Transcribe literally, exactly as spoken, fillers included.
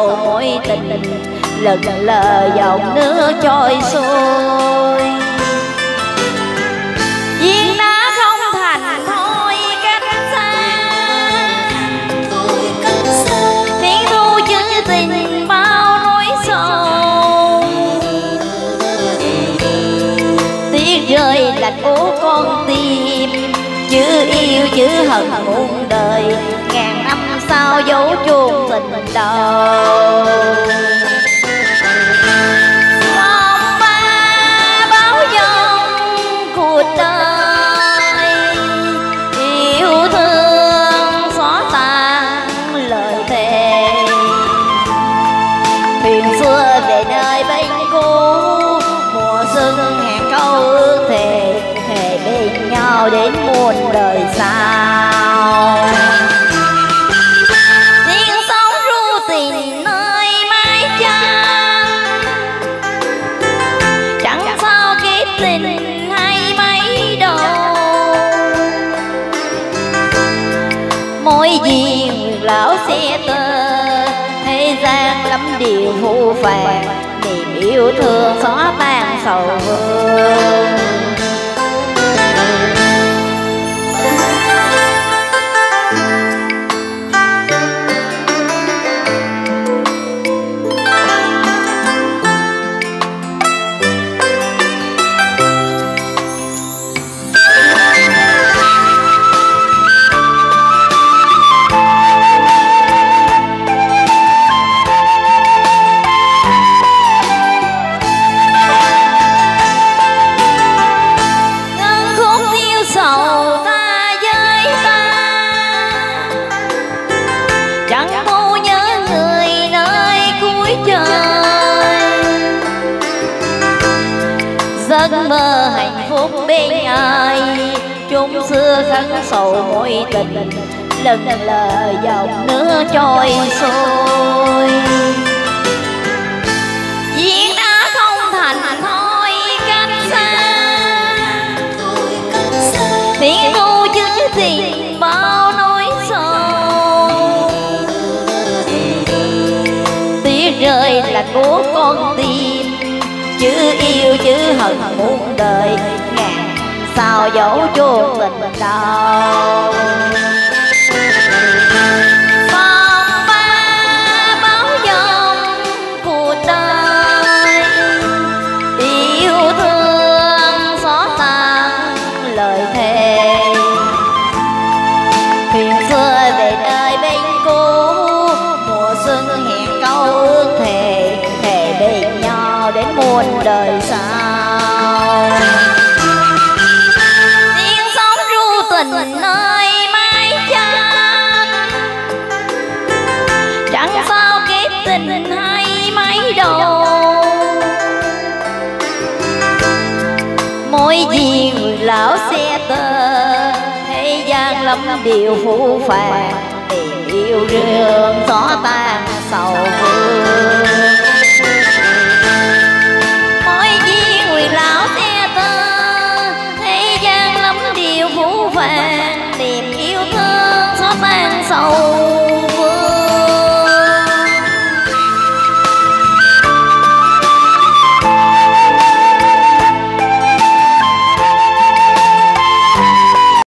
sầu mối tình, lững lờ dòng nước trôi xuôi. Duyên đã không thành thôi cách xa, tiếng thu chữ tình bao nỗi sầu. Tiếc rơi lạnh của con tim, chữ yêu chữ hận muôn đời, ngàn năm sau dấu chuông tình đầu. Phong ba báo dông cuộc đời, yêu thương xóa tan lời thề. Thuyền xưa về nơi bên cũ, mùa xuân hẹn câu ước thề, thề bên nhau đến muôn đời sau. Tiếng sóng ru tình nơi mái tranh, chẳng sao kết tình hay mấy đâu. Mối duyên lão xe tơ, thế gian lắm điều phũ phàng, niềm yêu thương xóa tan sầu vương. Sầu ta với ta, chẳng thu nhớ người nơi cuối trời. Giấc mơ hạnh phúc bên ai, chung xưa khăn sầu mối tình, lững lờ dòng nước trôi xuôi. Duyên đã không thành thôi cách xa, tiếng thu chữ tình bao nỗi sầu. Tiếc rơi là của con tim, chữ yêu chữ hận muôn đời, ngàn sao dấu chuông tình đầu. Phong ba báo dông cuộc đời, yêu thương xóa tan lời thề. Thuyền xưa về nơi bên cũ, mùa xuân hẹn câu ước thề, thề bên nhau đến muôn đời sau. Tiếng sóng ru tình nơi mái tranh, chẳng sao kết tình hay mấy đâu. Mối duyên người lão xe tơ, thế gian lắm điều phũ phàng, tình yêu rương xóa tan sầu vương. Mối duyên người lão xe tơ, thế gian lắm điều phũ phàng, niềm yêu thương xóa tan sầu